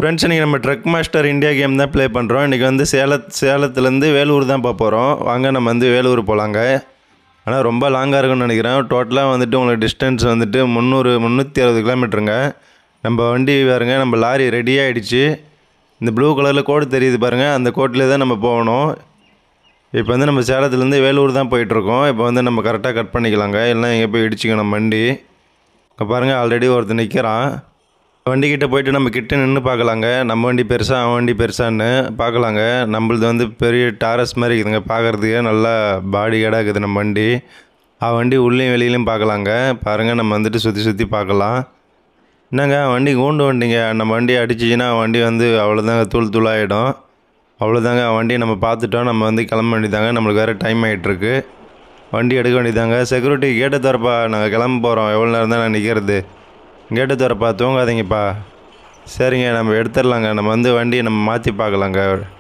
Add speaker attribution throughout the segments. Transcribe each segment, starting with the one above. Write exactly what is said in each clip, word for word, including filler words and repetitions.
Speaker 1: Friends, இன்றைக்கி நம்ம truck master India game தான் ப்ளே பண்ணுறோம். இன்றைக்கி வந்து சேல சேலத்துலேருந்து வேலூர் தான் போக போகிறோம். வாங்க நம்ம வந்து வேலூர் போகலாங்க. ஆனால் ரொம்ப லாங்காக இருக்குன்னு நினைக்கிறேன். டோட்டலாக வந்துட்டு உங்களுக்கு டிஸ்டன்ஸ் வந்துட்டு முந்நூறு முந்நூற்றி அறுபது கிலோமீட்டருங்க. நம்ம வண்டி பாருங்க, நம்ம லாரி ரெடி ஆகிடுச்சு. இந்த ப்ளூ கலரில் கோடு தெரியுது பாருங்கள், அந்த கோட்டிலே தான் நம்ம போகணும். இப்போ வந்து நம்ம சேலத்துலேருந்து வேலூர் தான் போயிட்டுருக்கோம். இப்போ வந்து நம்ம கரெக்டாக கட் பண்ணிக்கலாங்க, இல்லைனா இங்கே போய் இடிச்சிக்கணும் வண்டி. இப்போ பாருங்கள், ஆல்ரெடி ஒருத்தர் நிற்கிறான். வண்டிக்கிட்ட போய்ட்டு நம்ம கிட்ட நின்று பார்க்கலாங்க. நம்ம வண்டி பெருசாக அவன் வண்டி பெருசான்னு பார்க்கலாங்க. நம்மளது வந்து பெரிய டாரஸ் மாதிரி இருக்குதுங்க, பார்க்குறதுக்கே நல்லா பாடி கேடாக இருக்குது நம்ம வண்டி. அவன் வண்டி உள்ளேயும் வெளியிலையும் பார்க்கலாங்க. பாருங்கள், நம்ம வந்துட்டு சுற்றி சுற்றி பார்க்கலாம். என்னங்க வண்டி கூண்டு வண்டிங்க, நம்ம வண்டி அடிச்சிச்சின்னா வண்டி வந்து அவ்வளோதாங்க, தூள் தூளாகிடும். அவ்வளோதாங்க, வண்டியை நம்ம பார்த்துட்டோம். நம்ம வந்து கிளம்ப வேண்டியதாங்க. நம்மளுக்கு வேறு டைம் ஆகிட்டுருக்கு. வண்டி எடுக்க வேண்டியதாங்க. செக்யூரிட்டி கேட்டை திறப்பா, நாங்கள் கிளம்ப போகிறோம். எவ்வளோ நேரம் தான் நான் நிற்கிறது? கேட்டு திறப்பா, தூங்காதீங்கப்பா. சரிங்க, நம்ம எடுத்துடலாங்க. நம்ம வந்து வண்டியை நம்ம மாற்றி பார்க்கலாங்க.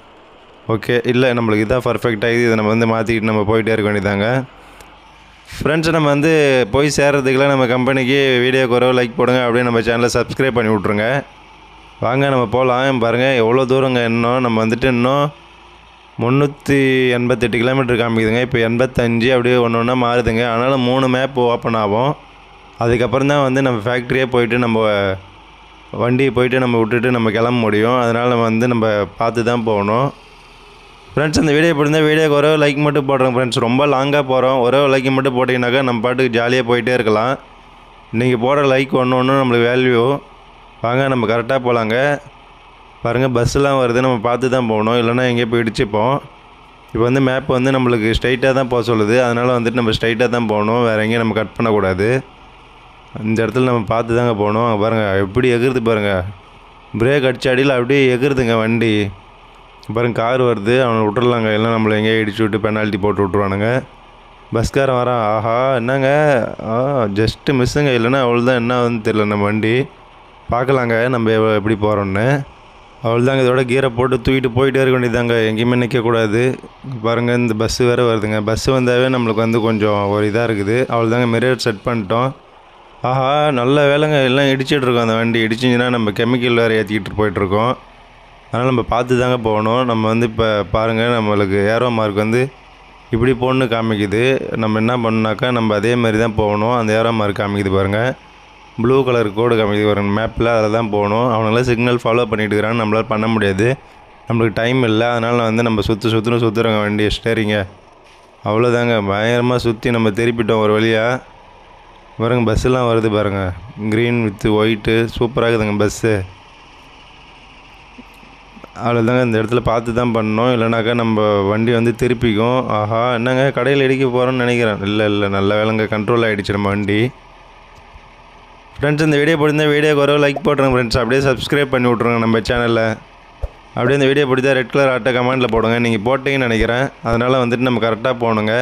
Speaker 1: ஓகே, இல்லை நம்மளுக்கு இதான் பர்ஃபெக்டாக இது. இதை நம்ம வந்து மாற்றிக்கிட்டு நம்ம போயிட்டே இருக்க வேண்டியதாங்க. ஃப்ரெண்ட்ஸ், நம்ம வந்து போய் சேர்றதுக்குலாம் நம்ம கம்பெனிக்கு வீடியோக்கு ஒரு லைக் போடுங்க, அப்படியே நம்ம சேனலை சப்ஸ்கிரைப் பண்ணி விட்ருங்க. வாங்க நம்ம போகலாம். பாருங்கள் எவ்வளோ தூரங்க. இன்னும் நம்ம வந்துட்டு இன்னும் முந்நூற்றி எண்பத்தெட்டு கிலோமீட்டர் காமிக்குதுங்க. இப்போ எண்பத்தஞ்சு அப்படியே ஒன்று ஒன்றா மாறுதுங்க. அதனால் மூணு மேப் ஓப்பன் ஆகும். அதுக்கப்புறம் தான் வந்து நம்ம ஃபேக்ட்ரியே போயிட்டு நம்ம வண்டியை போயிட்டு நம்ம விட்டுட்டு நம்ம கிளம்ப முடியும். அதனால் வந்து நம்ம பார்த்து தான் போகணும். ஃப்ரெண்ட்ஸ், அந்த வீடியோ பிடிந்தால் வீடியோக்கு ஒரே லைக் மட்டும் போடுறோம். ஃப்ரெண்ட்ஸ், ரொம்ப லாங்காக போகிறோம். ஒரே லைக் மட்டும் போட்டிங்கனாக்கா நம்ம பாட்டுக்கு ஜாலியாக போயிட்டே இருக்கலாம். நீங்கள் போடுற லைக் ஒன்று ஒன்று நம்மளுக்கு வேல்யூ. வாங்க நம்ம கரெக்டாக போகலாங்க. பாருங்கள், பஸ்ஸெலாம் வருது, நம்ம பார்த்து தான் போகணும், இல்லைனா எங்கேயோ போய் இடிச்சுப்போம். இப்போ வந்து மேப் வந்து நம்மளுக்கு ஸ்ட்ரைட்டாக தான் போக சொல்லுது. அதனால் வந்துட்டு நம்ம ஸ்ட்ரைட்டாக தான் போகணும், வேறு எங்கேயும் நம்ம கட் பண்ணக்கூடாது. இந்த இடத்துல நம்ம பார்த்து தாங்க போகணும். பாருங்கள் எப்படி எகுறுது பாருங்கள், பிரேக் அடிச்ச அடியில் அப்படியே எகுறுதுங்க வண்டி. பாருங்கள், கார் வருது, அவனை விட்டுறலாங்க, இல்லை நம்மளை எங்கேயே இடிச்சு விட்டு பெனால்ட்டி போட்டு விட்ருவானுங்க. பஸ்காரன் வரான். ஆஹா, என்னங்க, ஆ ஜஸ்ட்டு மிஸ்ஸுங்க, இல்லைன்னா அவ்வளோதான். என்ன வந்து தெரியல நம்ம வண்டி. பார்க்கலாங்க நம்ம எப்படி போகிறோன்னு. அவ்வளோதாங்க, இதோட கீரை போட்டு தூக்கிட்டு போயிட்டே இருக்க வேண்டியதாங்க, எங்கேயுமே நிற்கக்கூடாது. பாருங்கள், இந்த பஸ்ஸு வேறு வருதுங்க. பஸ்ஸு வந்தாவே நம்மளுக்கு வந்து கொஞ்சம் ஒரு இதாக இருக்குது. அவ்வளோதாங்க, மிரர் செட் பண்ணிட்டோம். ஆஹா, நல்ல வேலைங்க, எல்லாம் இடிச்சிட்ருக்கோம். அந்த வண்டி இடிச்சிங்கன்னா நம்ம கெமிக்கல் வேறு ஏற்றிக்கிட்டு போயிட்டுருக்கோம். அதனால் நம்ம பார்த்து தாங்க போகணும். நம்ம வந்து இப்போ பாருங்கள், நம்மளுக்கு ஏரோ மார்க் வந்து இப்படி போகணுன்னு காமிக்குது. நம்ம என்ன பண்ணாக்கா நம்ம அதே மாதிரி தான் போகணும். அந்த ஏரோ மார்க் காமிக்குது பாருங்கள், ப்ளூ கலர் கோடு காமிக்குது பாருங்கள் மேப்பில், அதில் தான் போகணும். அவங்களாம் சிக்னல் ஃபாலோ பண்ணிட்டு இருக்கிறாங்க, நம்மளால் பண்ண முடியாது, நம்மளுக்கு டைம் இல்லை. அதனால் வந்து நம்ம சுற்று சுற்றுன்னு சுற்றுறோங்க வண்டியை ஸ்டேரிங்க. அவ்வளோதாங்க, பயங்கரமாக சுற்றி நம்ம திருப்பிட்டோம் ஒரு வழியாக. பாருங்கள், பஸ்ஸெல்லாம் வருது பாருங்கள், க்ரீன் வித்து ஒயிட்டு, சூப்பராக இருக்குதுங்க பஸ்ஸு. அவ்வளோதாங்க, இந்த இடத்துல பார்த்து தான் பண்ணணும், இல்லைனாக்கா நம்ம வண்டி வந்து திருப்பிக்கும். ஆஹா, என்னங்க கடையில் இடிக்க போகிறோன்னு நினைக்கிறேன். இல்லை இல்லை நல்ல வேலைங்க, கண்ட்ரோல் ஆகிடுச்சு நம்ம வண்டி. ஃப்ரெண்ட்ஸ், இந்த வீடியோ பிடிச்சிருந்தா வீடியோக்கு ஒரு லைக் போட்டுருங்க. ஃப்ரெண்ட்ஸ், அப்படியே சப்ஸ்கிரைப் பண்ணி விட்ருங்க நம்ம சேனலில். அப்படியே இந்த வீடியோ பிடிச்சா ரெட் கலர் ஆட்டை கமெண்ட்டில் போடுங்க. நீங்கள் போட்டிங்கன்னு நினைக்கிறேன், அதனால் வந்துட்டு நம்ம கரெக்டாக போகணுங்க.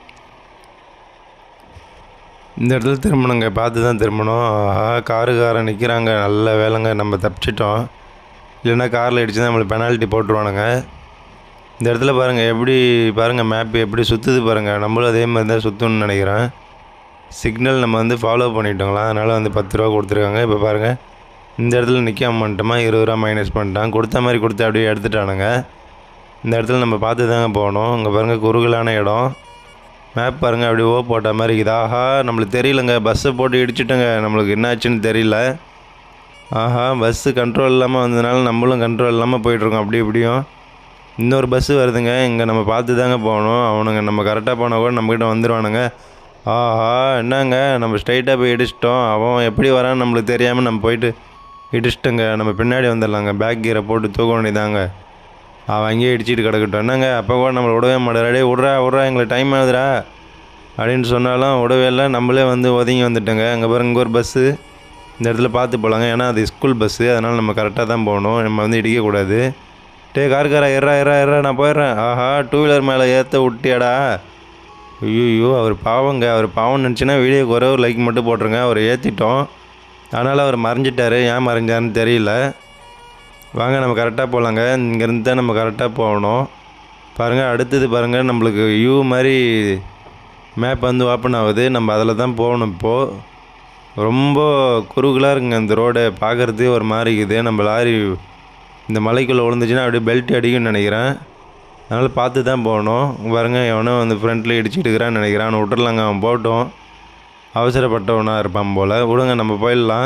Speaker 1: இந்த இடத்துல திரும்பணுங்க, பார்த்து தான் திரும்பணும். ஆஹா, காருக்காரன் நிற்கிறாங்க, நல்ல வேலைங்க நம்ம தப்பிச்சிட்டோம், இல்லைன்னா காரில் அடிச்சு தான் நம்மளுக்கு பெனால்ட்டி போட்டுருவானுங்க. இந்த இடத்துல பாருங்கள் எப்படி, பாருங்கள் மேப்பு எப்படி சுற்றுது பாருங்கள். நம்மளும் அதே மாதிரி தான் சுற்றணும்னு நினைக்கிறேன். சிக்னல் நம்ம வந்து ஃபாலோ பண்ணிட்டோங்களா, அதனால் வந்து பத்து ரூபா கொடுத்துருக்காங்க. இப்போ பாருங்கள், இந்த இடத்துல நிற்காம பண்ணிட்டோமா, இருபது ரூபா மைனஸ் பண்ணிட்டான். கொடுத்த மாதிரி கொடுத்து அப்படியே எடுத்துட்டானுங்க. இந்த இடத்துல நம்ம பார்த்து தாங்க போகணும். இங்கே பாருங்கள், குறுகலான இடம். மேப் பாருங்கள், அப்படி ஓ போட்ட மாதிரி இருக்குது. ஆஹா, நம்மளுக்கு தெரியலங்க, பஸ்ஸை போட்டு இடிச்சிட்டோங்க, நம்மளுக்கு என்ன ஆச்சுன்னு தெரியல. ஆஹா, பஸ்ஸு கண்ட்ரோல் இல்லாமல் வந்ததுனால நம்மளும் கண்ட்ரோல் இல்லாமல் போயிட்டுருக்கோம். அப்படி இப்படியும் இன்னொரு பஸ்ஸு வருதுங்க. இங்கே நம்ம பார்த்து தாங்க போகணும். அவனுங்க நம்ம கரெக்டாக போனால் கூட நம்மக்கிட்ட வந்துடுவானுங்க. ஆஹா, என்னங்க நம்ம ஸ்ட்ரைட்டாக போய் இடிச்சிட்டோம். அவன் எப்படி வரான்னு நம்மளுக்கு தெரியாமல் நம்ம போயிட்டு இடிச்சிட்டோங்க. நம்ம பின்னாடி வந்துடலாங்க, பேக் கீரை போட்டு தூக்க வேண்டியதாங்க. அவன் அங்கேயே இடிச்சிட்டு கிடக்கட்டும். என்னங்க அப்போ கூட நம்மளை விடவே மாட்டாரா, டே விட்றா விட்றா எங்களுக்கு டைம் ஆகுதுரா அப்படின்னு சொன்னாலும் விடவே இல்லை. நம்மளே வந்து ஒதுங்கி வந்துட்டோங்க. அங்கே பாருங்க, இங்கே ஒரு பஸ்ஸு, இந்த இடத்துல பார்த்து போகலாங்க, ஏன்னா அது ஸ்கூல் பஸ்ஸு, அதனால் நம்ம கரெக்டாக தான் போகணும், நம்ம வந்து இடிக்கக்கூடாது. டே காருக்காரா, ஏறா ஏறா ஏறா நான் போயிடுறேன். ஆஹா, டூ வீலர் மேலே ஏற்ற விட்டியாடா. ஐயோ, அவர் பாவங்க, அவர் பாவம்னு நினச்சின்னா வீடியோக்கு ஒரே ஒரு லைக் மட்டும் போட்டுருங்க. அவர் ஏற்றிட்டோம், அதனால் அவர் மறைஞ்சிட்டார், ஏன் மறைஞ்சாருன்னு தெரியல. வாங்க நம்ம கரெக்டாக போகலாங்க. இங்கேருந்து தான் நம்ம கரெக்டாக போகணும். பாருங்கள், அடுத்தது பாருங்கள், நம்மளுக்கு யூ மாதிரி மேப் வந்து ஓப்பன் ஆகுது. நம்ம அதில் தான் போகணும். இப்போது ரொம்ப குறுகலாக இருக்குங்க இந்த ரோடு, பார்க்குறதே ஒரு மாதிரி இருக்குது. நம்ம லாரி இந்த மலைக்குள்ளே விழுந்துச்சுன்னா அப்படியே பெல்ட் அடிக்கும்னு நினைக்கிறேன். அதனால் பார்த்து தான் போகணும். பாருங்க எவனோ வந்து ஃப்ரண்ட்டில் இடிச்சிட்டு இருக்கிறான்னு நினைக்கிறான். அவனை விட்டுறலாங்க, அவன் போட்டோம். அவசரப்பட்டவனாக இருப்பான் போல். விடுங்க நம்ம போயிடலாம்.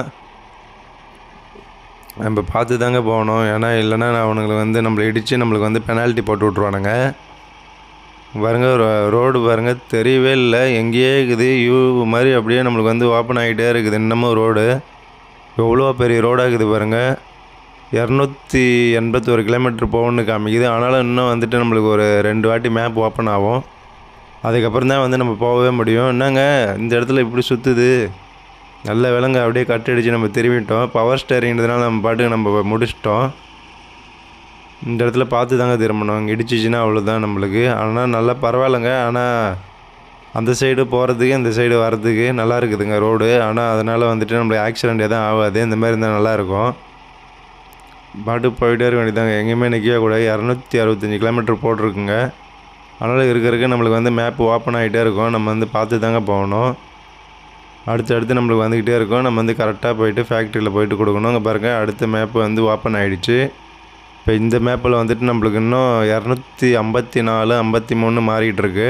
Speaker 1: நம்ம பார்த்து தாங்க போகணும். ஏன்னா இல்லைன்னா அவனுங்களுக்கு வந்து நம்மளை இடித்து நம்மளுக்கு வந்து பெனால்ட்டி போட்டு விட்ருவானுங்க. பாருங்க ரோடு பாருங்கள் தெரியவே இல்லை, எங்கேயே இருக்குது. யூ மாதிரி அப்படியே நம்மளுக்கு வந்து ஓப்பன் ஆகிட்டே இருக்குது. இன்னமும் ரோடு எவ்வளோ பெரிய ரோடாக இருக்குது பாருங்கள். இரநூத்தி எண்பத்தி ஒரு கிலோமீட்டர் போகணுன்னு காமிக்குது. ஆனாலும் இன்னும் வந்துட்டு நம்மளுக்கு ஒரு ரெண்டு வாட்டி மேப் ஓப்பன் ஆகும். அதுக்கப்புறம் தான் வந்து நம்ம போகவே முடியும். என்னங்க இந்த இடத்துல இப்படி சுற்றுது, நல்ல விலங்கு அப்படியே கட் அடித்து நம்ம திரும்பிட்டோம். பவர் ஸ்டேரிங்கிறதுனால நம்ம பாட்டுக்கு நம்ம முடிச்சிட்டோம். இந்த இடத்துல பார்த்து தாங்க திரும்பணும், இங்கே இடிச்சிச்சின்னா அவ்வளோதான் நம்மளுக்கு. ஆனால் நல்லா பரவாயில்லைங்க. ஆனால் அந்த சைடு போகிறதுக்கு இந்த சைடு வர்றதுக்கு நல்லா இருக்குதுங்க ரோடு. ஆனால் அதனால் வந்துட்டு நம்மளுக்கு ஆக்சிடெண்ட் எதுவும் ஆகாது. இந்த மாதிரி இருந்தால் நல்லாயிருக்கும். பாட்டு போயிட்டே இருக்க வேண்டியதாங்க, எங்கேயுமே நிற்கவே கூடாது. இரநூத்தி அறுபத்தஞ்சி கிலோமீட்டர் போட்டிருக்குங்க. அதனால் இருக்க இருக்க நம்மளுக்கு வந்து மேப் ஓப்பன் ஆகிட்டே இருக்கும். நம்ம வந்து பார்த்து தாங்க போகணும். அடுத்து அடுத்து நம்மளுக்கு வந்துக்கிட்டே இருக்கும். நம்ம வந்து கரெக்டாக போயிட்டு ஃபேக்ட்ரியில் போயிட்டு கொடுக்கணும். இங்கே பாருங்கள் அடுத்த மேப்பு வந்து ஓப்பன் ஆகிடுச்சு. இப்போ இந்த மேப்பில் வந்துட்டு நம்மளுக்கு இன்னும் இரநூத்தி ஐம்பத்தி நாலு ஐம்பத்தி மூணு மாறிக்கிட்டுருக்கு.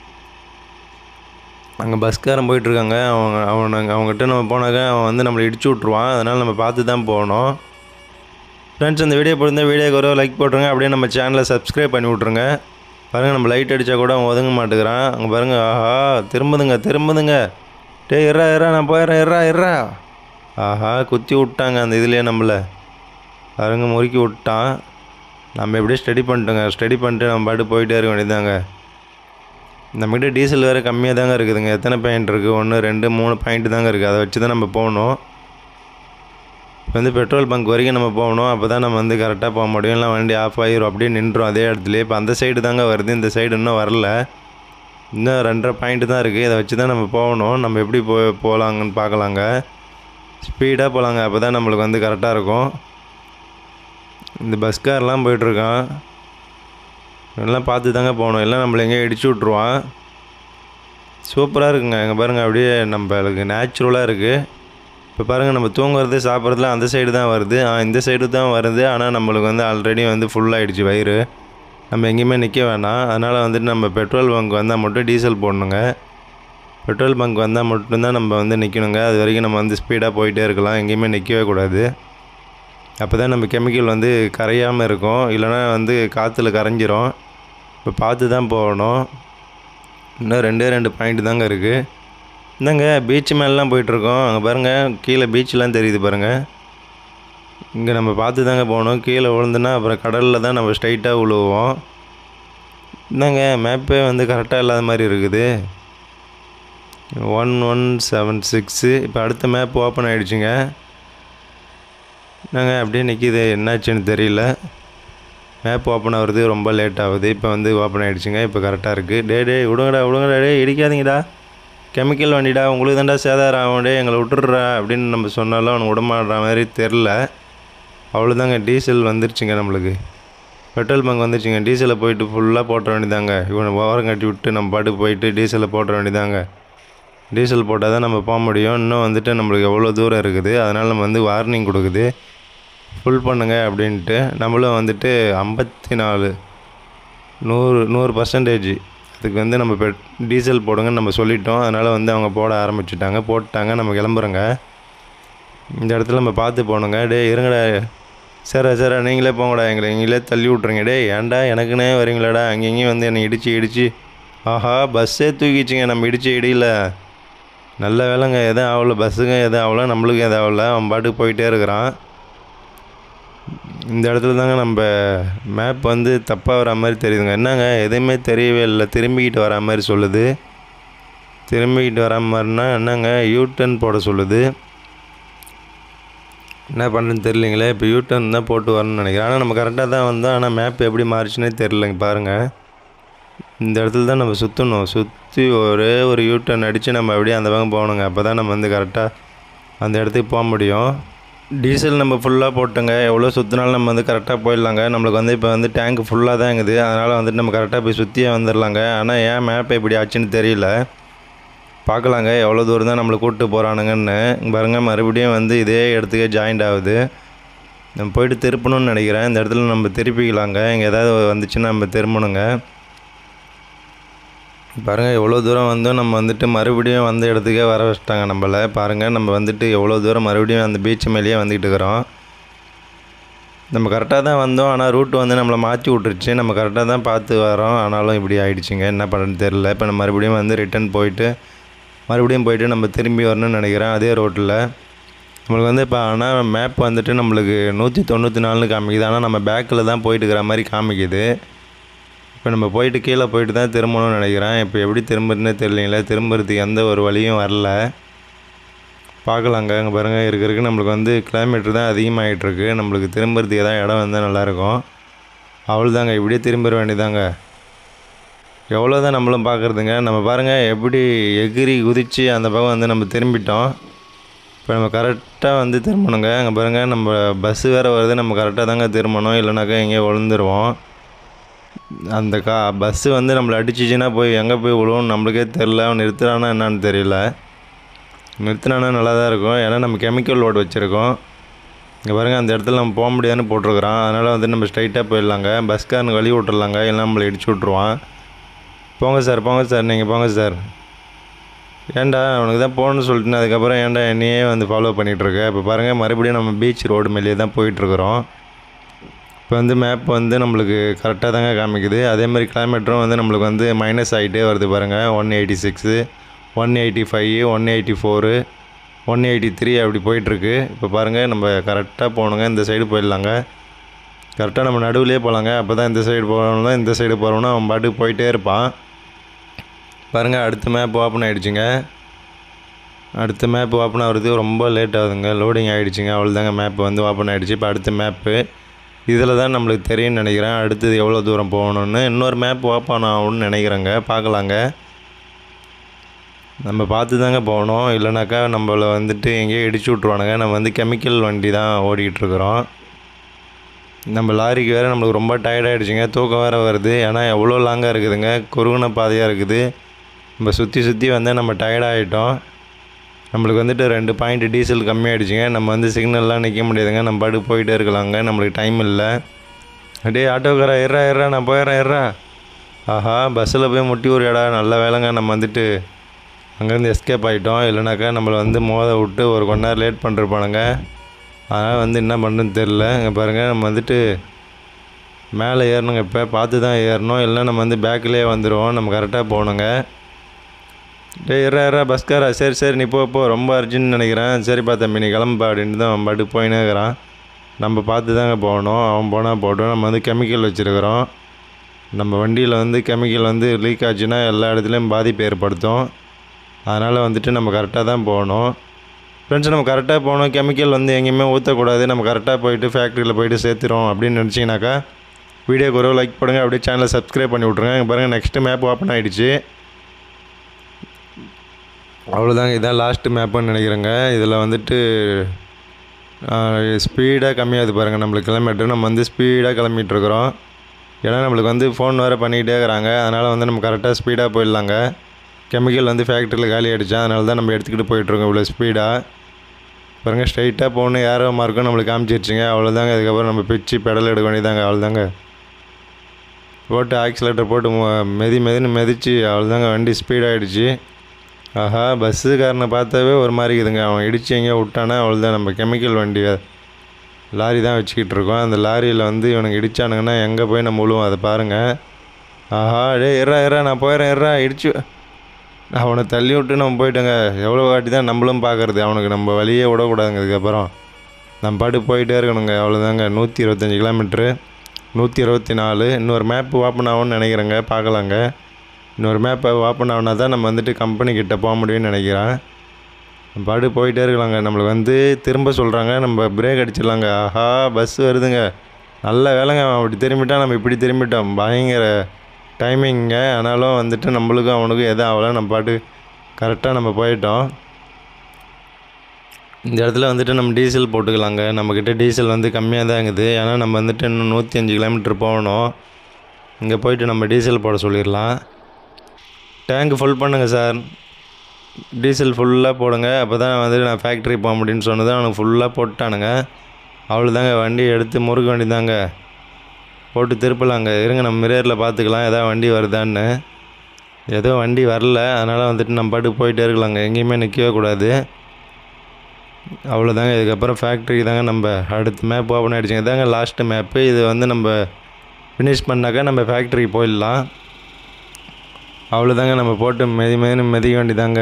Speaker 1: அங்கே பஸ்காரன் போயிட்டுருக்காங்க. அவங்க அவனை அவங்ககிட்ட நம்ம போனாக்க அவன் வந்து நம்மளை இடிச்சு விட்ருவான். அதனால் நம்ம பார்த்து தான் போகணும். ஃப்ரெண்ட்ஸ் இந்த வீடியோ பிடிச்சிருந்தா வீடியோக்கு ஒரு லைக் போட்டுருங்க. அப்படியே நம்ம சேனலை சப்ஸ்கிரைப் பண்ணி விட்ருங்க. பாருங்கள் நம்ம லைட் அடித்தா கூட அவன் ஒதுங்க மாட்டேங்கிறான். அங்கே பாருங்கள், ஆஹா திரும்புதுங்க திரும்புதுங்க. டே இறா இறா நான் போயிடுறேன் இறா இறா. ஆஹா குத்தி விட்டாங்க அந்த இதுலேயே நம்மளை. பாருங்க முறுக்கி விட்டான். நம்ம எப்படியே ஸ்டடி பண்ணிட்டோங்க. ஸ்டடி பண்ணிட்டு நம்ம பாட்டு போயிட்டே இருக்க வேண்டியதாங்க. நம்மக்கிட்ட டீசல் வேறு கம்மியாக தாங்க இருக்குதுங்க. எத்தனை பாயிண்ட் இருக்குது? ஒன்று ரெண்டு மூணு பாயிண்ட்டு தாங்க இருக்குது. அதை வச்சு தான் நம்ம போகணும். இப்போ வந்து பெட்ரோல் பங்க் வரைக்கும் நம்ம போகணும். அப்போ தான் நம்ம வந்து கரெக்டாக போக முடியும். இல்லை வண்டி ஆஃப் ஆகிரும், அப்படியே நின்றோம் அதே இடத்துலையே. இப்போ அந்த சைடு தாங்க வருது, இந்த சைடு இன்னும் வரல. இன்னும் ரெண்டரை பாயிண்ட்டு தான் இருக்குது. இதை வச்சு தான் நம்ம போகணும். நம்ம எப்படி போ போகலாங்கன்னு பார்க்கலாங்க. ஸ்பீடாக போகலாங்க, அப்போ தான் நம்மளுக்கு வந்து கரெக்டாக இருக்கும். இந்த பஸ்காரெலாம் போயிட்டுருக்கான். எல்லாம் பார்த்து தாங்க போகணும். எல்லாம் நம்மளை எங்கேயும் இடிச்சு விட்ருவான். சூப்பராக இருக்குங்க. இங்கே பாருங்கள் அப்படியே நம்மளுக்கு நேச்சுரலாக இருக்குது. இப்போ பாருங்கள் நம்ம தூங்குறது சாப்பிட்றதுல அந்த சைடு தான் வருது. இந்த சைடு தான் வருது. ஆனால் நம்மளுக்கு வந்து ஆல்ரெடி வந்து ஃபுல்லாகிடுச்சு வயிறு. நம்ம எங்கேயுமே நிற்க வேணாம். அதனால் வந்துட்டு நம்ம பெட்ரோல் பங்க் வந்தால் மட்டும் டீசல் போடணுங்க. பெட்ரோல் பங்க் வந்தால் மட்டும்தான் நம்ம வந்து நிற்கணுங்க. அது வரைக்கும் நம்ம வந்து ஸ்பீடாக போயிட்டே இருக்கலாம், எங்கேயுமே நிற்கவே கூடாது. அப்போ தான் நம்ம கெமிக்கல் வந்து கரையாமல் இருக்கும், இல்லைனா வந்து காற்றுல கரைஞ்சிரும். இப்போ பார்த்து தான் போகணும். இன்னும் ரெண்டே ரெண்டு பாயிண்ட் தாங்க இருக்குது. இந்தாங்க பீச் மேலாம் போயிட்டுருக்கோம். அங்கே பாருங்கள் கீழே பீச்செலாம் தெரியுது பாருங்கள். இங்கே நம்ம பார்த்து தாங்க போகணும். கீழே விழுந்துன்னா அப்புறம் கடலில் தான் நம்ம ஸ்ட்ரைட்டாக விழுவோம். இந்தாங்க மேப்பே வந்து கரெக்டாக இல்லாத மாதிரி இருக்குது. ஒன் ஒன் செவன் சிக்ஸு இப்போ அடுத்த மேப் ஓப்பன் ஆகிடுச்சிங்க. நாங்கள் அப்படியே நிற்கிது, என்னாச்சுன்னு தெரியல. மேப் ஓப்பன் ஆகுறது ரொம்ப லேட் ஆகுது. இப்போ வந்து ஓப்பன் ஆகிடுச்சிங்க. இப்போ கரெக்டாக இருக்குது. டே டே விடுங்கடா விடுங்கடா டே இடிக்காதீங்கடா, கெமிக்கல் வண்டிடா, உங்களுக்கு தான்டா சேதாரம் ஆகும், டே எங்களை விட்டுடுறா அப்படின்னு நம்ம சொன்னாலும் அவனுக்கு விடமாடுற மாதிரி தெரில. அவ்வளோதாங்க டீசல் வந்துருச்சுங்க. நம்மளுக்கு பெட்ரோல் பங்க் வந்துருச்சுங்க. டீசலை போயிட்டு ஃபுல்லாக போட்ட வேண்டியதாங்க. இவனை ஓரம் கட்டி விட்டு நம்ம பாட்டுக்கு போயிட்டு டீசலை போட்ட வேண்டியதாங்க. டீசல் போட்டால் தான் நம்ம போக முடியும். இன்னும் வந்துட்டு நம்மளுக்கு எவ்வளோ தூரம் இருக்குது, அதனால் நம்ம வந்து வார்னிங் கொடுக்குது ஃபுல் பண்ணுங்க அப்படின்ட்டு. நம்மளும் வந்துட்டு ஐம்பத்தி நாலு நூறு நூறு பர்சன்டேஜ் அதுக்கு வந்து நம்ம பெ டீசல் போடுங்கன்னு நம்ம சொல்லிட்டோம். அதனால் வந்து அவங்க போட ஆரம்பிச்சிட்டாங்க, போட்டாங்க. நம்ம கிளம்புறோங்க. இந்த இடத்துல நம்ம பார்த்து போகணுங்க. டே இருங்கடா, சரி சரி நீங்களே போங்கடா, எங்களை நீங்களே தள்ளி விட்ருங்க. டே ஏன்டா எனக்குன்னே வரீங்களாடா, அங்கேயும் வந்து என்னை இடித்து இடித்து ஆஹா பஸ்ஸே தூக்கிச்சிங்க. நம்ம இடித்து இடியில் நல்ல வேலைங்க, எதுவும் ஆகல. பஸ்ஸுங்க எதுவும் ஆகல, நம்மளுக்கும் எதுவும் ஆகல. அவன் பாட்டுக்கு போயிட்டே இருக்கிறான். இந்த இடத்துல தாங்க நம்ம மேப் வந்து தப்பாக வர மாதிரி தெரியுதுங்க. என்னங்க எதுவுமே தெரியவே இல்லை, திரும்பிக்கிட்டு வரா மாதிரி சொல்லுது. திரும்பிக்கிட்டு வரா மாதிரினா என்னங்க யூடர்ன் போட சொல்லுது. என்ன பண்ணுறதுன்னு தெரியலைங்களே. இப்போ யூடர்ன் தான் போட்டு வரணும்னு நினைக்கிறேன். ஆனால் நம்ம கரெக்டாக தான் வந்தோம். ஆனால் மேப் எப்படி மாறிச்சுன்னே தெரிலங்க. பாருங்கள் இந்த இடத்துல தான் நம்ம சுற்றணும். சுற்றி ஒரே ஒரு யூடர்ன் அடித்து நம்ம அப்படியே அந்த பக்கம் போகணுங்க. அப்போ தான் நம்ம வந்து கரெக்டாக அந்த இடத்துக்கு போக முடியும். டீசல் நம்ம ஃபுல்லாக போட்டுங்க. எவ்வளோ சுற்றினாலும் நம்ம வந்து கரெக்டாக போயிடலாங்க. நம்மளுக்கு வந்து இப்போ வந்து டேங்க் ஃபுல்லாக தான் இருக்குது. அதனால் வந்துட்டு நம்ம கரெக்டாக போய் சுற்றியே வந்துடலாங்க. ஆனால் ஏன் மேப் இப்படி ஆச்சுன்னு தெரியல. பார்க்கலாங்க எவ்வளோ தூரம் தான் நம்மளை கூப்பிட்டு போகிறானுங்கன்னு. பாருங்கள் மறுபடியும் வந்து இதே இடத்துக்கே ஜாயிண்ட் ஆகுது. நம்ம போயிட்டு திருப்பணும்னு நினைக்கிறேன். இந்த இடத்துல நம்ம திருப்பிக்கலாங்க. இங்கே ஏதாவது வந்துச்சுன்னா நம்ம திரும்பணுங்க. பாருங்கள் எவ்வளோ தூரம் வந்தோம். நம்ம வந்துட்டு மறுபடியும் வந்த இடத்துக்கே வர வச்சிட்டாங்க நம்மளை. பாருங்கள் நம்ம வந்துட்டு எவ்வளோ தூரம் மறுபடியும் அந்த பீச் மேலேயே வந்துக்கிட்டு இருக்கிறோம். நம்ம கரெக்டாக தான் வந்தோம். ஆனால் ரூட் வந்து நம்மளை மாற்றி விட்டுருச்சு. நம்ம கரெக்டாக தான் பார்த்து வரோம். ஆனாலும் இப்படி ஆகிடுச்சிங்க. என்ன பண்ணுறதுன்னு தெரில. இப்போ நம்ம மறுபடியும் வந்து ரிட்டன் போயிட்டு மறுபடியும் போயிட்டு நம்ம திரும்பி வரணும்னு நினைக்கிறேன் அதே ரோட்டில். நம்மளுக்கு வந்து இப்போ ஆனால் மேப் வந்துட்டு நம்மளுக்கு நூற்றி தொண்ணூற்றி நாலுன்னு காமிக்குது. ஆனால் நம்ம பேக்கில் தான் போயிட்டு இருக்கிற மாதிரி காமிக்குது. இப்போ நம்ம போயிட்டு கீழே போயிட்டு தான் திரும்பணும்னு நினைக்கிறேன். இப்போ எப்படி திரும்புறதுன்னே தெரியலைங்களே. திரும்புறதுக்கு எந்த ஒரு வழியும் வரல. பார்க்கலாங்க. அங்கே பாருங்கள் இருக்க இருக்கு நம்மளுக்கு வந்து கிலோமீட்டர் தான் அதிகமாகிட்டுருக்கு. நம்மளுக்கு திரும்புறதுக்கு ஏதாவது இடம் வந்தால் நல்லாயிருக்கும். அவ்வளோதாங்க. இப்படியே திரும்பிட வேண்டியதாங்க. எவ்வளோ தான் நம்மளும் பார்க்குறதுங்க. நம்ம பாருங்கள் எப்படி எகிரி குதித்து அந்த பக்கம் வந்து நம்ம திரும்பிட்டோம். இப்போ நம்ம கரெக்டாக வந்து திரும்பணுங்க. அங்கே பாருங்கள் நம்ம பஸ்ஸு வேறு வருது. நம்ம கரெக்டாக தாங்க திரும்பணும். இல்லைனாக்கா எங்கேயோ விழுந்துருவோம். அந்த கா பஸ்ஸு வந்து நம்மளை அடிச்சிச்சின்னா போய் எங்கே போய் விழுவோம் நம்மளுக்கே தெரில. அவன் நிறுத்துறானா என்னான்னு தெரியல. நிறுத்தினானா நல்லா தான் இருக்கும். ஏன்னா நம்ம கெமிக்கல் லோடு வச்சுருக்கோம். இங்கே பாருங்கள் அந்த இடத்துல நம்ம போக முடியாதுன்னு போட்டிருக்குறான். அதனால் வந்து நம்ம ஸ்ட்ரைட்டாக போயிடலாங்க. பஸ்காரனுக்கு வழி விட்டுறலாங்க. இல்லை நம்மளை இடிச்சு விட்ருவான். போங்க சார் போங்க சார் நீங்கள் போங்க சார். ஏன்டா அவனுக்கு தான் போகணுன்னு சொல்லிட்டுன்னு அதுக்கப்புறம் ஏன்டா என்னையே வந்து ஃபாலோ பண்ணிகிட்ருக்க. இப்போ பாருங்கள் மறுபடியும் நம்ம பீச் ரோடு மேலேயே தான் போயிட்டுருக்குறோம். இப்போ வந்து மேப் வந்து நம்மளுக்கு கரெக்டாக தாங்க காமிக்குது. அதேமாதிரி கிலோமீட்டரும் வந்து நம்மளுக்கு வந்து மைனஸ் ஆகிட்டே வருது பாருங்கள். One eighty six one eighty five one eighty four one eighty three அப்படி போயிட்டுருக்கு. இப்போ பாருங்கள் நம்ம கரெக்டாக போகணுங்க. இந்த சைடு போயிடலாங்க. கரெக்டாக நம்ம நடுவுலேயே போகலாங்க. அப்போ தான் இந்த சைடு போகணும்னா இந்த சைடு போகிறோம்னா அவன் பாட்டுக்கு போயிட்டே இருப்பான். பாருங்கள் அடுத்த மேப் ஓப்பன் ஆகிடுச்சிங்க. அடுத்த மேப் ஓப்பன் ஆகிறது ரொம்ப லேட் ஆகுதுங்க. லோடிங் ஆகிடுச்சிங்க. அவ்வளோதாங்க மேப் வந்து ஓப்பன் ஆகிடுச்சு. இப்போ அடுத்த மேப்பு இதில் தான் நம்மளுக்கு தெரியும்னு நினைக்கிறேன். அடுத்தது எவ்வளோ தூரம் போகணுன்னு. இன்னொரு மேப் ஓப்பன் ஆகும்னு நினைக்கிறேங்க. பார்க்கலாங்க. நம்ம பார்த்து தாங்க போகணும். இல்லைனாக்கா நம்மளை வந்துட்டு எங்கேயோ இடிச்சு விட்ருவானுங்க. நம்ம வந்து கெமிக்கல் வண்டி தான் ஓடிக்கிட்டுருக்குறோம். நம்ம லாரிக்கு வேறு நம்மளுக்கு ரொம்ப டயர்டாகிடுச்சிங்க. தூக்கம் வேறு வருது. ஏன்னா எவ்வளோ லாங்காக இருக்குதுங்க. குறுகுன பாதையாக இருக்குது. நம்ம சுற்றி சுற்றி வந்து நம்ம டயர்டாகிட்டோம். நம்மளுக்கு வந்துட்டு ரெண்டு பாயிண்ட் டீசல் கம்மியாகிடுச்சிங்க. நம்ம வந்து சிக்னல்லாம் நிற்க முடியாதுங்க. நம்ம பாட்டுக்கு போயிட்டே இருக்கலாங்க. நம்மளுக்கு டைம் இல்லை. அப்படியே ஆட்டோக்காரா ஏறா ஏறா நான் போயிடுறேன் ஏறா. ஆஹா பஸ்ஸில் போய் முட்டி ஒரு இடம் நல்ல வேலைங்க. நம்ம வந்துட்டு அங்கேருந்து எஸ்கேப் ஆகிட்டோம். இல்லைனாக்கா நம்மளை வந்து மோத விட்டு ஒரு கொஞ்ச நேரம் லேட் பண்ணிருப்பானுங்க. அதனால் வந்து என்ன பண்ணுறதுன்னு தெரில. இங்கே பாருங்கள் நம்ம வந்துட்டு மேலே ஏறணுங்க. இப்போ பார்த்து தான் ஏறணும். இல்லைனா நம்ம வந்து பேக்கிலே வந்துடுவோம். நம்ம கரெக்டாக போகணுங்க. டே ஏறா ஏறா பஸ்காரா. சரி சரி நீ போ போ ரொம்ப அர்ஜென்ட்னு நினைக்கிறேன். சரிப்பா தம்பி நீ கிளம்புப்பா அப்படின்ட்டு தான் அவன் பாட்டுக்கு போயினே இருக்கிறான். நம்ம பார்த்து தாங்க போகணும். அவன் போனால் போட்டோம். நம்ம வந்து கெமிக்கல் வச்சுருக்கிறோம். நம்ம வண்டியில் வந்து கெமிக்கல் வந்து லீக் ஆச்சுன்னா எல்லா இடத்துலையும் பாதிப்பு ஏற்படுத்தும். அதனால் வந்துட்டு நம்ம கரெக்டாக தான் போகணும். ஃப்ரெண்ட்ஸ் நம்ம கரெக்டாக போகணும். கெமிக்கல் வந்து எங்கேயுமே ஊற்றக்கூடாது. நம்ம கரெக்டாக போயிட்டு ஃபேக்ட்ரியில் போயிட்டு சேர்த்துறோம் அப்படின்னு நினச்சிங்கனாக்கா வீடியோக்கு ஒரு லைக் பண்ணுங்கள். அப்படியே சேனலை சப்ஸ்கிரைப் பண்ணி விட்ருங்க. இங்கே பாருங்கள் நெக்ஸ்ட்டு மேப் ஓப்பன் ஆகிடுச்சு. அவ்வளோதாங்க. இதான் லாஸ்ட்டு மேப்புன்னு நினைக்கிறேங்க. இதில் வந்துட்டு ஸ்பீடாக கம்மியாகுது பாருங்கள் நம்மளுக்கு கிலோமீட்டர். நம்ம வந்து ஸ்பீடாக கிளம்பிகிட்ருக்குறோம். ஏன்னா நம்மளுக்கு வந்து ஃபோன் வேறு பண்ணிக்கிட்டே இருக்கிறாங்க. அதனால் வந்து நம்ம கரெக்டாக ஸ்பீடாக போயிடலாங்க. கெமிக்கல் வந்து ஃபேக்ட்ரியில் காலி ஆகிடுச்சா அதனால தான் நம்ம எடுத்துக்கிட்டு போயிட்டுருக்கோம் இவ்வளோ ஸ்பீடாக. பாருங்கள் ஸ்ட்ரைட்டாக போகணும். ஏரோ மார்க்கும் நம்மளுக்கு காமிச்சிருச்சுங்க. அவ்வளோதாங்க. அதுக்கப்புறம் நம்ம பிச்சு பெடல் எடுக்க வேண்டியதாங்க. அவ்வளோதாங்க. போட்டு ஆக்சிலேட்டர் போட்டு மெதி மெதின்னு மெதிச்சு அவ்வளோதாங்க. வண்டி ஸ்பீடாகிடுச்சு. ஆஹா பஸ்ஸுக்காரனை பார்த்தாவே ஒரு மாதிரி இருக்குதுங்க. அவன் இடித்து எங்கேயோ விட்டானா அவ்வளோதான். நம்ம கெமிக்கல் வண்டி லாரி தான் வச்சுக்கிட்டு இருக்கோம். அந்த லாரியில் வந்து இவனுக்கு இடித்தானுங்கன்னா எங்கே போய் நம்ம விழுவோம் அதை பாருங்கள். ஆஹா டே எறா எறா நான் போயிடுறேன் எறா இடிச்சு அவனை தள்ளி விட்டு நம்ம போயிட்டோங்க. எவ்வளோ வாட்டி தான் நம்மளும் பார்க்குறது. அவனுக்கு நம்ம வழியே விடக்கூடாதுங்க. அதுக்கப்புறம் நம்ம பாட்டு போயிட்டே இருக்கணுங்க. அவ்வளோதாங்க. நூற்றி இருபத்தஞ்சி கிலோமீட்ரு நூற்றி இருபத்தி நாலு இன்னொரு மேப்பு ஓப்பன் ஆகும்னு நினைக்கிறேங்க. பார்க்கலாங்க. இன்னொரு மேப்பை ஓப்பன் ஆகுனா தான் நம்ம வந்துட்டு கம்பெனிக்கிட்ட போக முடியும்னு நினைக்கிறேன். நம்ம பாட்டு போயிட்டே இருக்கலாங்க. நம்மளுக்கு வந்து திரும்ப சொல்கிறாங்க. நம்ம பிரேக் அடிச்சிடலாங்க. ஆஹா பஸ் வருதுங்க. நல்ல வேலைங்க. அப்படி திரும்பிட்டால் நம்ம இப்படி திரும்பிட்டோம். பயங்கர டைமிங்க. ஆனாலும் வந்துட்டு நம்மளுக்கும் அவனுக்கும் எதுவும் ஆகலை. நம்ம பாட்டு கரெக்டாக நம்ம போயிட்டோம். இந்த இடத்துல வந்துட்டு நம்ம டீசல் போட்டுக்கலாங்க. நம்மக்கிட்ட டீசல் வந்து கம்மியாக தான் இருக்குது. ஏன்னா நம்ம வந்துட்டு இன்னும் நூற்றி அஞ்சு கிலோமீட்டர் போகணும். இங்கே போயிட்டு நம்ம டீசல் போட சொல்லிடலாம். டேங்க் ஃபுல் பண்ணுங்க சார். டீசல் ஃபுல்லாக போடுங்க. அப்போ தான் வந்துட்டு நான் ஃபேக்ட்ரி போக முடியும்னு சொன்னது அவனுக்கு ஃபுல்லாக போட்டானுங்க. அவ்வளோதாங்க, வண்டி எடுத்து முறுக்க வேண்டியதாங்க, போட்டு திருப்பலாங்க. இருங்க நம்ம மிரரில் பார்த்துக்கலாம் எதாவது வண்டி வருதான்னு. ஏதோ வண்டி வரல, அதனால் வந்துட்டு நம்ம பாட்டுக்கு போயிட்டே இருக்கலாங்க, எங்கேயுமே நிற்கவே கூடாது. அவ்வளோதாங்க. இதுக்கப்புறம் ஃபேக்ட்ரிக்கு தாங்க நம்ம அடுத்த மேப் ஓப்பன் ஆகிடுச்சிங்க. இதாங்க லாஸ்ட்டு மேப்பு. இது வந்து நம்ம ஃபினிஷ் பண்ணாக்கா நம்ம ஃபேக்ட்ரிக்கு போயிடலாம். அவ்வளோதாங்க, நம்ம போட்டு மெதி மெதின்னு மிதிக்க வேண்டியதாங்க.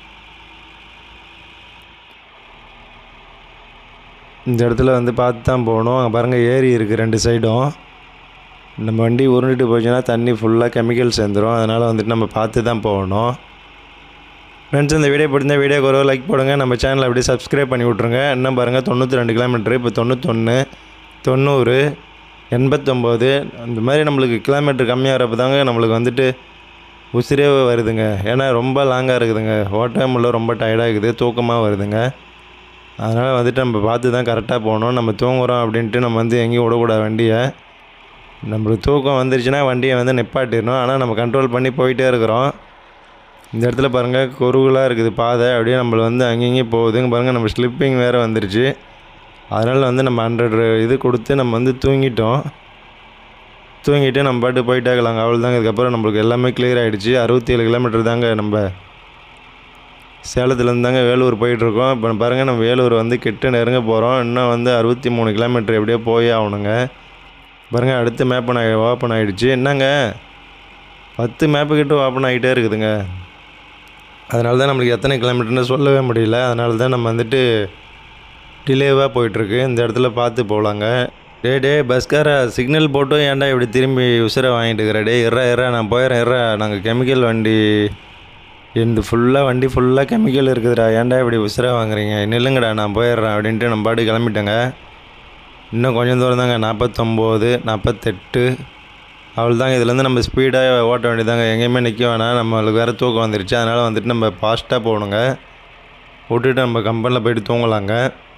Speaker 1: இந்த இடத்துல வந்து பார்த்து தான் போகணும். அங்கே பாருங்கள் ஏரி இருக்குது ரெண்டு சைடும். நம்ம வண்டி உருண்டுட்டு போச்சுன்னா தண்ணி ஃபுல்லாக கெமிக்கல் சேர்ந்துடும். அதனால் வந்துட்டு நம்ம பார்த்து தான் போகணும். ஃப்ரெண்ட்ஸ், இந்த வீடியோ பிடிச்ச வீடியோக்கு ஒரு லைக் போடுங்க. நம்ம சேனலை அப்படியே சப்ஸ்கிரைப் பண்ணி விட்ருங்க. இன்னும் பாருங்கள் தொண்ணூற்றி ரெண்டு கிலோமீட்ரு, இப்போ தொண்ணூத்தொன்று, தொண்ணூறு, எண்பத்தொம்போது அந்த மாதிரி நம்மளுக்கு கிலோமீட்டர் கம்மியாகிறப்ப தாங்க நம்மளுக்கு வந்துட்டு உசிரே வருதுங்க. ஏன்னா ரொம்ப லாங்காக இருக்குதுங்க, ஓட்டவே முடியல, ரொம்ப டயர்டாக இருக்குது, தூக்கமாக வருதுங்க. அதனால் வந்துட்டு நம்ம பார்த்து தான் கரெக்டாக போகணும். நம்ம தூங்குறோம் அப்படின்ட்டு நம்ம வந்து எங்கேயும் விடக்கூடாது வண்டியை. நம்மளுக்கு தூக்கம் வந்துருச்சுன்னா வண்டியை வந்து நிப்பாட்டிடணும். ஆனால் நம்ம கண்ட்ரோல் பண்ணி போயிட்டே இருக்கிறோம். இந்த இடத்துல பாருங்கள் குறுகலாக இருக்குது பாதை, அப்படியே நம்மளை வந்து அங்கேயும் போகுதுங்க. பாருங்கள் நம்ம ஸ்லிப்பிங் வேறு வந்துருச்சு. அதனால் வந்து நம்ம ஹண்ட்ரட் இது கொடுத்து நம்ம வந்து தூங்கிட்டோம். தூங்கிட்டு நம்ம பாட்டு போயிட்டாக்கலாங்க. அவ்வளோதாங்க. இதுக்கப்புறம் நம்மளுக்கு எல்லாமே கிளியர் ஆகிடுச்சு. அறுபத்தி ஏழு கிலோமீட்டர் தாங்க நம்ம சேலத்துலேருந்து தாங்க வேலூர் போயிட்டுருக்கோம். இப்போ பாருங்கள் நம்ம வேலூர் வந்து கிட்ட நெருங்க போகிறோம். இன்னும் வந்து அறுபத்தி மூணு கிலோமீட்டர் எப்படியோ போய் ஆகணுங்க. பாருங்கள் அடுத்த மேப்பு நான் ஓப்பன் ஆகிடுச்சு. என்னங்க பத்து மேப்பு கிட்ட ஓப்பன் ஆகிட்டே இருக்குதுங்க. அதனால தான் நம்மளுக்கு எத்தனை கிலோமீட்டர்னு சொல்லவே முடியல. அதனால தான் நம்ம வந்துட்டு டிலேவாக போயிட்டுருக்கு. இந்த இடத்துல பார்த்து போகலாங்க. டே டே பஸ்கார சிக்னல் போட்டும் ஏன்டா இப்படி திரும்பி உசுரை வாங்கிட்டு இருக்கிற? டே இறா இறா நான் போயிடுறேன் இறா. நாங்கள் கெமிக்கல் வண்டி, இந்த ஃபுல்லாக வண்டி ஃபுல்லாக கெமிக்கல் இருக்குதுடா, ஏன்டா இப்படி உசுரை வாங்குறீங்க? நில்லுங்கடா நான் போயிடுறேன் அப்படின்ட்டு நம்ம பாட்டு கிளம்பிட்டேங்க. இன்னும் கொஞ்சம் தூரம் தாங்க, நாற்பத்தொம்போது, நாற்பத்தெட்டு, அவ்வளோ தாங்க. இதுலேருந்து நம்ம ஸ்பீடாக ஓட்ட வேண்டியதாங்க, எங்கேயுமே நிற்க வேணாம். நம்மளுக்கு வேறு தூக்கம் வந்துருச்சு. அதனால் வந்துட்டு நம்ம ஃபாஸ்ட்டாக போகணுங்க. விட்டுட்டு நம்ம கம்பெனியில் போய்ட்டு தூங்கலாங்க.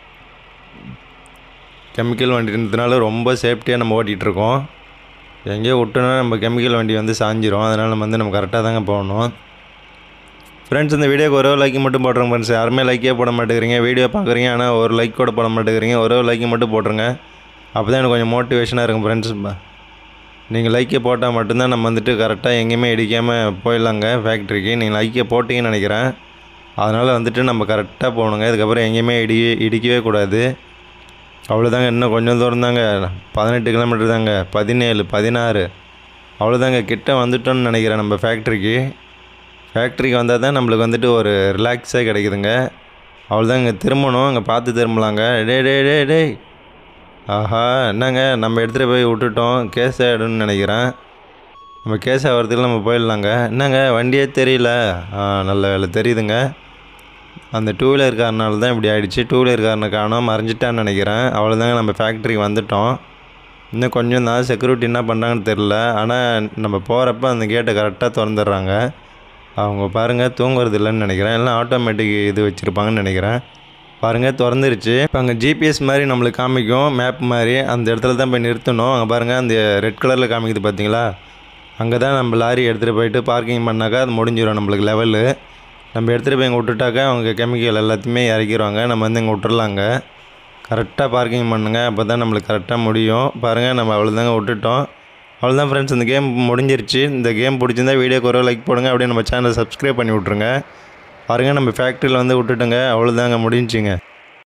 Speaker 1: கெமிக்கல் வண்டின்றதுனால ரொம்ப சேஃப்டியாக நம்ம ஓட்டிகிட்ருக்கோம். எங்கேயோ விட்டோன்னா நம்ம கெமிக்கல் வண்டி வந்து சாஞ்சிரும். அதனால் நம்ம வந்து நம்ம கரெக்டாக தாங்க போகணும். ஃப்ரெண்ட்ஸ், இந்த வீடியோக்கு ஒரே லைக் மட்டும் போட்டுருங்க ஃப்ரெண்ட்ஸ். யாருமே லைக்கே போட மாட்டேங்கிறீங்க, வீடியோ பார்க்குறீங்க ஆனால் ஒரு லைக் கூட போட மாட்டேங்கிறீங்க. ஒரே லைக் மட்டும் போட்டுருங்க, அப்போ தான் எனக்கு கொஞ்சம் மோட்டிவேஷனாக இருக்கும் ஃப்ரெண்ட்ஸ். நீங்கள் லைக்கே போட்டால் மட்டும்தான் நம்ம வந்துட்டு கரெக்டாக எங்கேயுமே இடிக்காமல் போயிடலாங்க ஃபேக்ட்ரிக்கு. நீங்கள் லைக்கே போட்டிங்கன்னு நினைக்கிறேன். அதனால் வந்துட்டு நம்ம கரெக்டாக போகணுங்க. இதுக்கப்புறம் எங்கேயுமே இடி இடிக்கவே கூடாது. அவ்வளோதாங்க. இன்னும் கொஞ்சம் தூரம் தாங்க, பதினெட்டு கிலோமீட்டர் தாங்க, பதினேழு, பதினாறு, அவ்வளோதாங்க. கிட்ட வந்துட்டோன்னு நினைக்கிறேன் நம்ம ஃபேக்ட்ரிக்கு. ஃபேக்ட்ரிக்கு வந்தால் தான் நம்மளுக்கு வந்துட்டு ஒரு ரிலாக்ஸாக கிடைக்குதுங்க. அவ்வளோதாங்க. இங்கே திரும்பணும், அங்கே பார்த்து திரும்பலாங்க. டே டே டே டே ஆஹா, என்னங்க நம்ம எடுத்துகிட்டு போய் விட்டுட்டோம், கேஸ் ஆகிடும்னு நினைக்கிறேன். நம்ம கேஸ் ஆகிறதுக்கு நம்ம போயிடலாங்க. என்னங்க வண்டியே தெரியல? ஆ நல்ல வேலை தெரியுதுங்க. அந்த டூ வீலர் காரனால தான் இப்படி ஆகிடுச்சு. டூ வீலர் காரனை காணோம், மறைஞ்சிட்டான்னு நினைக்கிறேன். அவ்வளோதாங்க, நம்ம ஃபேக்ட்ரிக்கு வந்துட்டோம். இன்னும் கொஞ்சம் தான், செக்யூரிட்டி என்ன பண்ணுறாங்கன்னு தெரில. ஆனால் நம்ம போகிறப்ப அந்த கேட்டை கரெக்டாக திறந்துடுறாங்க. அவங்க பாருங்கள் தூங்குறது இல்லைன்னு நினைக்கிறேன், எல்லாம் ஆட்டோமேட்டிக் இது வச்சுருப்பாங்கன்னு நினைக்கிறேன். பாருங்கள் திறந்துருச்சு. இப்போ அங்கே ஜிபிஎஸ் மாதிரி நம்மளுக்கு காமிக்கும், மேப் மாதிரி. அந்த இடத்துல தான் போய் நிறுத்தணும். அங்கே பாருங்கள் அந்த ரெட் கலரில் காமிக்குது பார்த்தீங்களா, அங்கே தான் நம்ம லாரி எடுத்துகிட்டு போயிட்டு பார்க்கிங் பண்ணாக்கா அது முடிஞ்சிடும் நம்மளுக்கு லெவலு. நம்ம எடுத்துகிட்டு போய் இங்கே விட்டுட்டாக்கா அவங்க கெமிக்கல் எல்லாத்தையுமே இறக்கிடுவாங்க. நம்ம வந்து இங்கே விட்டுறலாங்க. கரெக்டாக பார்க்கிங் பண்ணுங்க, அப்போ தான் நம்மளுக்கு கரெக்டாக முடியும். பாருங்கள் நம்ம அவ்வளோதாங்க விட்டுட்டோம். அவ்வளோதான் ஃப்ரெண்ட்ஸ், இந்த கேம் முடிஞ்சிருச்சு. இந்த கேம் பிடிச்சிருந்தா வீடியோக்கு ஒரு லைக் போடுங்க, அப்படியே நம்ம சேனலை சப்ஸ்கிரைப் பண்ணி விட்ருங்க. பாருங்கள் நம்ம ஃபேக்ட்ரியில் வந்து விட்டுட்டுங்க. அவ்வளோதாங்க முடிஞ்சுங்க.